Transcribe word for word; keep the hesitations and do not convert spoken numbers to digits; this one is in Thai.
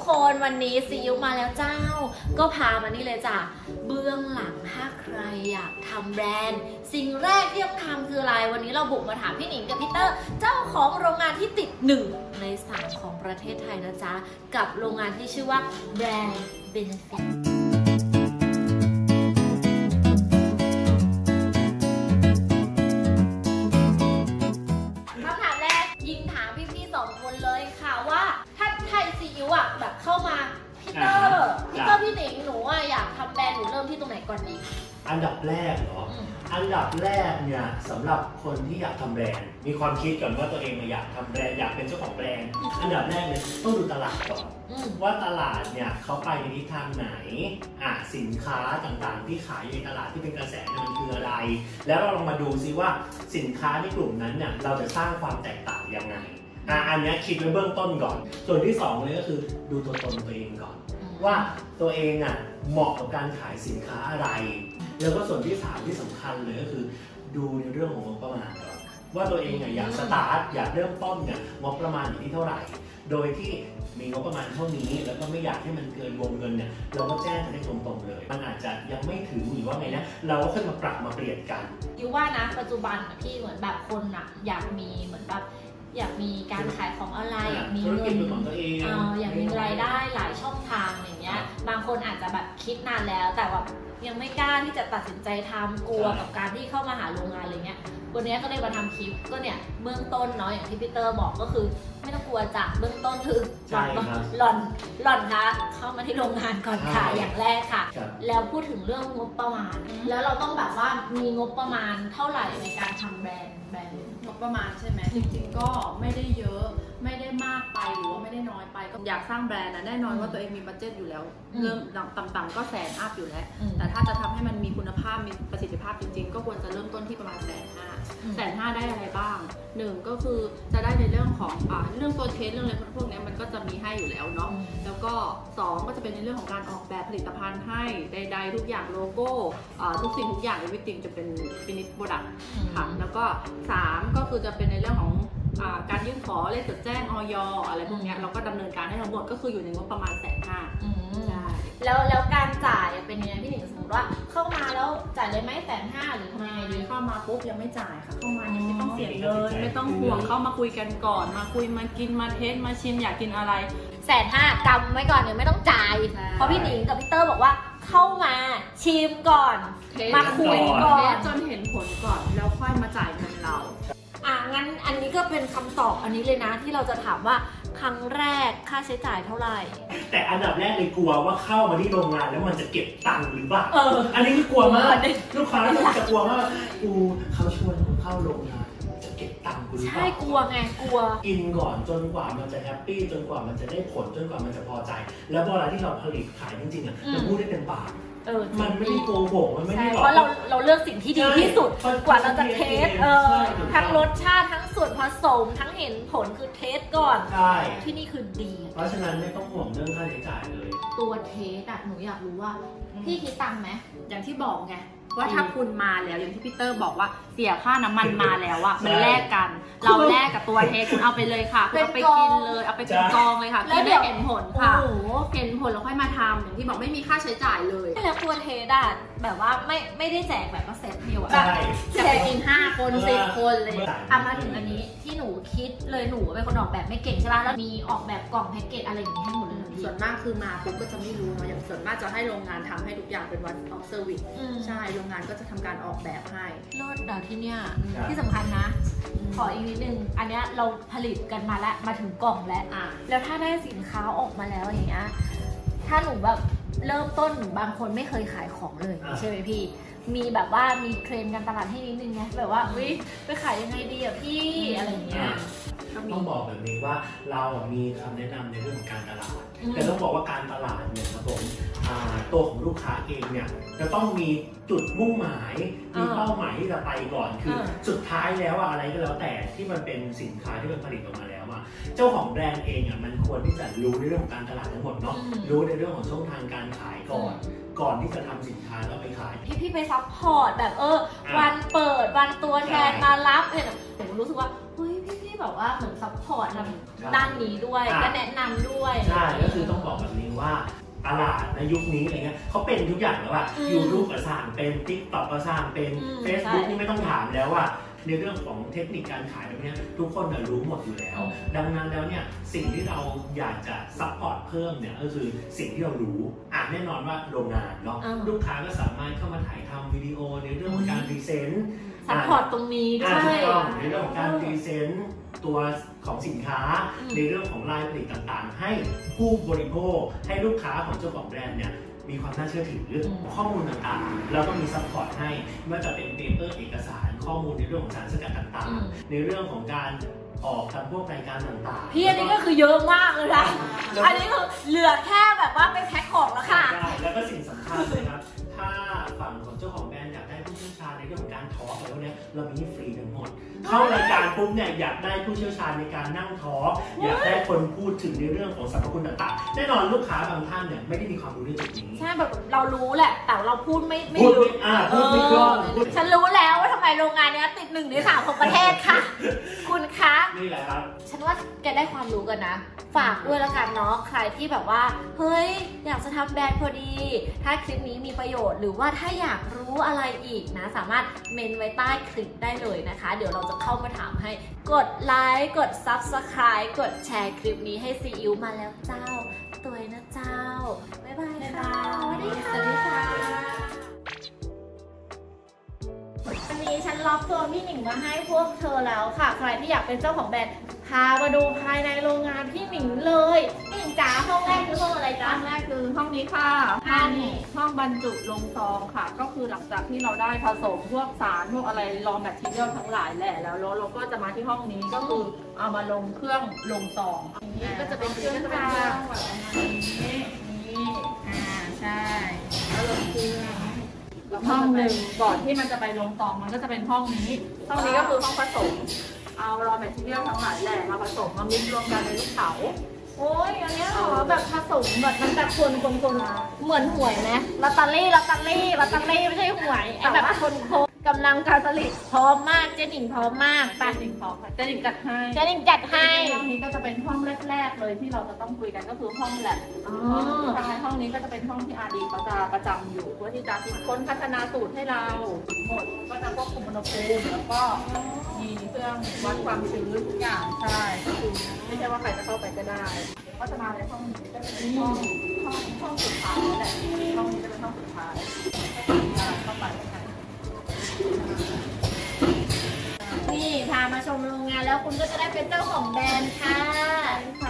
คนวันนี้ซีอิ๊วมาแล้วเจ้าก็พามานี่เลยจ้ะเบื้องหลังถ้าใครอยากทำแบรนด์สิ่งแรกที่ต้องทำคืออะไรวันนี้เราบุกมาถามพี่หนิงกับพี่เตอร์เจ้าของโรงงานที่ติดหนึ่งในสามของประเทศไทยนะจ๊ะกับโรงงานที่ชื่อว่าแบรนด์ Benefitแบบเข้ามาพี่เตอร์พี่เตอร์พี่หนิงหนูอ่ะอยากทำแบรนด์หนูเริ่มที่ตรงไหนก่อนดีอันดับแรกเหรออันดับแรกเนี่ยสำหรับคนที่อยากทำแบรนด์มีความคิดก่อนว่าตัวเองอยากทำแบรนด์อยากเป็นเจ้าของแบรนด์อันดับแรกเนี่ยต้องดูตลาดก่อนว่าตลาดเนี่ยเขาไปในทิศทางไหนอ่ะสินค้าต่างๆที่ขายในตลาดที่เป็นกระแสมันคืออะไรแล้วเราลองมาดูซิว่าสินค้าในกลุ่มนั้นเนี่ยเราจะสร้างความแตกต่างยังไงอ่ะอันนี้คิดไว้เบื้องต้นก่อนส่วนที่สองเลยก็คือดูตัวตนตัวเองก่อนว่าตัวเองอ่ะเหมาะกับการขายสินค้าอะไรแล้วก็ส่วนที่สามที่สำคัญเลยก็คือดูในเรื่องของงบประมาณก่อนว่าตัวเองอยากสตาร์ทอยากเริ่มต้นเนี่ยงบประมาณอยู่ที่เท่าไหร่โดยที่มีงบประมาณเท่านี้แล้วก็ไม่อยากให้มันเกินวงเงินเนี่ยเราก็แจ้งกันได้ตรงๆเลยมันอาจจะยังไม่ถึงหรือว่าไงนะเราก็ค่อยมาปรับมาเปลี่ยนกันคิดว่านะปัจจุบันพี่เหมือนแบบคนอ่ะอยากมีเหมือนแบบอยากมีการขายของออนไลน์อยากมีเงินอยากมีรายได้หลายช่องทางอย่างเงี้ยบางคนอาจจะแบบคิดนานแล้วแต่ว่ายังไม่กล้าที่จะตัดสินใจทำกลัวกับการที่เข้ามาหาโรงงานอะไรเงี้ยวันนี้ก็เลยมาทำคลิปก็เนี่ยเบื้องต้นเนาะอย่างที่พี่เตอร์บอกก็คือไม่ต้องกลัวจ้ะเบื้องต้นคือหล่อนหล่อนคะเข้ามาที่โรงงานก่อนค่ะอย่างแรกค่ะแล้วพูดถึงเรื่องงบประมาณแล้วเราต้องแบบว่ามีงบประมาณเท่าไหร่ในการทำแบรนด์แบรนด์งบประมาณใช่ไหมจริงๆก็ไม่ได้เยอะไม่ได้มากไปหรือว่าไม่ได้น้อยไปก็อยากสร้างแบรนด์นะแน่นอนว่าตัวเองมีบัดเจ็ตอยู่แล้วเริ่มต่ำๆก็แสนอัพอยู่แล้วแต่ถ้าจะทำให้มันมีคุณภาพมีประสิทธิภาพจริงๆก็ควรจะเริ่มต้นที่ประมาณแสนห้าแสนห้าได้อะไรบ้างหนึ่งก็คือจะได้ในเรื่องของอ่าเรื่องตัวเทสเรื่องอะไรพวกนี้มันก็จะมีให้อยู่แล้วเนาะแล้วก็สองก็จะเป็นในเรื่องของการออกแบบผลิตภัณฑ์ให้ใดๆทุกอย่างโลโก้อ่าทุกสิ่งทุกอย่าง everything จะเป็นฟินิชโปรดักต์ค่ะแล้วก็สามก็คือจะเป็นในเรื่องของการยื่นขอเลขจดแจ้งอย.อะไรพวกนี้เราก็ดำเนินการให้ทั้งหมดก็คืออยู่ในงบประมาณแสนห้าใช่แล้วแล้วการจ่ายเป็นยังไงพี่หนิงสมมติว่าเข้ามาแล้วจ่ายเลยไหมแสนห้าหรือทำไงดีเข้ามาปุ๊บยังไม่จ่ายค่ะเข้ามายังไม่ต้องเสียเงินไม่ต้องห่วงเข้ามาคุยกันก่อนมาคุยมากินมาเทสมาชิมอยากกินอะไรแสนห้ากำไว้ก่อนยังไม่ต้องจ่ายเพราะพี่หนิงกับพี่เตอร์บอกว่าเข้ามาชิมก่อนมาคุยก่อนจนเห็นผลก่อนแล้วค่อยมาจ่ายเงินเราอ่ะงั้นอันนี้ก็เป็นคำตอบอันนี้เลยนะที่เราจะถามว่าครั้งแรกค่าใช้จ่ายเท่าไหร่แต่อันดับแรกเลยกลัวว่าเข้ามาที่โรงงานแล้วมันจะเก็บตังค์หรือเปล่าเอออันนี้คือกลัวมากลูกค้าจะกลัวมากกูเขาชวนกูเข้าโรงงานจะเก็บตังค์กูหรือเปล่าใช่กลัวไงกลัวกินก่อนจนกว่ามันจะแฮปปี้จนกว่ามันจะได้ผลจนกว่ามันจะพอใจแล้วเวลาที่เราผลิตขายจริงๆอ่ะจะพูดได้เต็มปากมันไม่ได้โกหกมันไม่ได้หรอกเพราะเราเราเลือกสิ่งที่ดีที่สุดกว่าเราจะเทสเออทั้งรสชาติทั้งส่วนผสมทั้งเห็นผลคือเทสก่อนใช่ที่นี่คือดีเพราะฉะนั้นไม่ต้องห่วงเรื่องค่าใช้จ่ายเลยตัวเทสอะหนูอยากรู้ว่าพี่คิดตังค์ไหมอย่างที่บอกไงว่าถ้าคุณมาแล้วอย่างที่พี่เตอร์บอกว่าเสียค่าน้ำมันมาแล้วอะมันแลกกันเราแลกกับตัวเทสคุณเอาไปเลยค่ะคุณเอาไปกินเลยเอาไปเป็นกองเลยค่ะกินได้เห็นผลค่ะเห็นผลแล้วค่อยมาทำอย่างที่บอกไม่มีค่าใช้จ่ายเลยแล้วตัวเทสอะแบบว่าไม่ไม่ได้แจกแบบว่าเซตเดียวอะจะไปกินห้าคนสิบคนเลยอ่ะมาถึงอันนี้ที่หนูคิดเลยหนูเป็นคนออกแบบไม่เก่งใช่ป่ะแล้วมีออกแบบกล่องแพ็กเกจอะไรอย่างนี้ให้หมดเลยส่วนมากคือมาปุ๊บก็จะไม่รู้เนาะอย่างส่วนมากจะให้โรงงานทำให้ทุกอย่างเป็นวันออฟเซอร์วิสใช่โรงงานก็จะทำการออกแบบให้เลิศเดี๋ยวที่เนี้ยที่สำคัญนะขออีกนิดนึงอันเนี้ยเราผลิตกันมาแล้วมาถึงกล่องแล้วแล้วถ้าได้สินค้าออกมาแล้วอย่างเงี้ยถ้าหนูแบบเริ่มต้นบางคนไม่เคยขายของเลยใช่ไหมพี่มีแบบว่ามีเทรนกันตลาดให้นิดนึงไงแบบว่าวิไปขายยังไงดีอะพี่อะไรเงี้ยต้องบอกแบบนี้ว่าเรามีคำแนะนำในเรื่องของการตลาดแต่ต้องบอกว่าการตลาดเนี่ยครับผมตัวของลูกค้าเองเนี่ยจะต้องมีจุดมุ่งหมายมีเป้าหมายที่จะไปก่อนคือสุดท้ายแล้วอะไรก็แล้วแต่ที่มันเป็นสินค้าที่มันผลิตออกมาแล้วอ่ะเจ้าของแบรนด์เองอ่ะมันควรที่จะรู้ในเรื่องของการตลาดทั้งหมดเนาะรู้ในเรื่องของช่องทางการขายก่อนก่อนที่จะทำสินค้าแล้วไปขายพี่พี่ไปซัพพอร์ตแบบเออวันเปิดวันตัวแทนมารับเนี่ยผมรู้สึกว่าเฮ้ยพี่พี่แบบว่าเหมือนซัพพอร์ตทางด้านนี้ด้วยก็แนะนำด้วยใช่ก็คือต้องบอกว่าตลาดในยุคนี้อะไรเงี้ยเขาเป็นทุกอย่างแล้วอะยูทูบก็สร้างเป็น ติ๊กต็อก ก็สร้างเป็น เฟซบุ๊ก นี่ไม่ต้องถามแล้วว่าในเรื่องของเทคนิคการขายแบบนี้ทุกคนรู้หมดอยู่แล้วดังนั้นแล้วเนี่ยสิ่งที่เราอยากจะซัพพอร์ตเพิ่มเนี่ยก็คือสิ่งที่เรารู้อ่ะแน่นอนว่าโรงงานเนาะลูกค้าก็สามารถเข้ามาถ่ายทำวิดีโอในเรื่องของการพรีเซนต์ซัพพอร์ตตรงนี้ด้วยในเรื่องของการพรีเซนต์ตัวของสินค้าในเรื่องของรายผลิตต่างๆให้ผู้บริโภคให้ลูกค้าของเจ้าของแบรนด์เนี่ยมีความน่าเชื่อถือข้อมูลต่างๆเราก็มีซัพพอร์ตให้ไม่ว่าจะเป็นเปเปอร์เอกสารข้อมูลในเรื่องของสารสกัดต่างๆในเรื่องของการออกทำพวกรายการต่างๆพี่อันนี้ก็คือเยอะมากเลยนะอันนี้คือเหลือแค่แบบว่าเป็นแพ็คของแล้วค่ะแล้วก็สิ่งสำคัญเลยครับถ้าฝั่งของเจ้าของแบรนด์อยากได้ผู้เชี่ยวชาญในเรื่องของการทอล์กอะไรพวกนี้เรามีฟรีทั้งหมดเข้ารายการปุ๊บเนี่ยอยากได้ผู้เชี่ยวชาญในการนั่งทอล์กอยากได้คนพูดถึงในเรื่องของสรรพคุณต่างๆแน่นอนลูกค้าบางท่านเนี่ยไม่ได้มีความรู้เรื่องจุดนี้ใช่แบบเรารู้แหละแต่เราพูดไม่ไม่รู้อ่าพูดไม่คล่องฉันรู้แล้วว่าทำไมโรงงานนี้ติดหนึ่งในสามของประเทศค่ะคุณคะนี่แหละครับฉันว่าแกได้ความรู้กันนะฝากด้วยแล้วกันเนาะใครที่แบบว่าเฮ้ยอยากจะทำแบรนด์พอดีถ้าคลิปนี้มีประโยชน์หรือว่าถ้าอยากรู้อะไรอีกนะสามารถเมนไว้ใต้คลิปได้เลยนะคะเดี๋ยวเราจะเข้ามาถามให้กดไลค์กด ซับสไครบ์ กดแชร์คลิปนี้ให้ซีอิ๊วมาแล้วเจ้าตัวนะเจ้าบ๊ายบายค่ะสวัสดีค่ะวันนี้ฉันล็อกตัวพี่หนิงมาให้พวกเธอแล้วค่ะใครที่อยากเป็นเจ้าของแบรนด์พามาดูภายในโรงงานพี่หนิงเลยพี่หนิงจ๋าห้องแรกคือห้องอะไรจ๊ะห้องแรกคือห้องนี้ค่ะห้องนี้ห้องบรรจุลงซองค่ะก็คือหลังจากที่เราได้ผสมพวกสารพวกอะไรรอแมททีเรียลทั้งหลายแหละแล้วเราก็จะมาที่ห้องนี้ก็คือเอามาลงเครื่องลงซองนี้ก็จะเป็นเครื่องค่ะแบบนี้นี่อ่าใช่แล้วลงเครื่องห้องหนึ่งก่อนที่มันจะไปลงซองมันก็จะเป็นห้องนี้ห้องนี้ก็คือห้องผสมเอารอแมททีเรียลทั้งหลายแหละมาผสมมามิกซ์รวมกันในลูกเต๋าโอ้ยอันนี้เหรอแบบผสมแบบมันแบบคนคนคนเหมือนหวยไหมลอตเตอรี่ลอตเตอรี่ลอตเตอรี่ไม่ใช่หวยไอแบบคนโคกำลังการผลิตพร้อมมากเจนิงพร้อมมากเจนิงพร้อมเจนิงจัดให้เจนิงจัดให้ห้องนี้ก็จะเป็นห้องแรกๆเลยที่เราจะต้องคุยกันก็คือห้องแลบทางในห้องนี้ก็จะเป็นห้องที่อาร์ดีเขาจะประจำอยู่เพื่อที่จะคิดค้นพัฒนาสูตรให้เราหมดก็จะควบคุมอุณหภูมิแล้วก็มีเครื่องวัดความชื้นทุกอย่างใช่ก็คือไม่ใช่ว่าใครจะเข้าไปก็ได้ก็จะมาในห้องนี้ก็เป็นห้องห้องห้องสุดท้ายแหละห้องนี้จะเป็นห้องสุดท้ายเข้าไปนี่พามาชมโรงงานแล้วคุณก็จะได้เป็นเจ้าของแบรนด์ค่ะ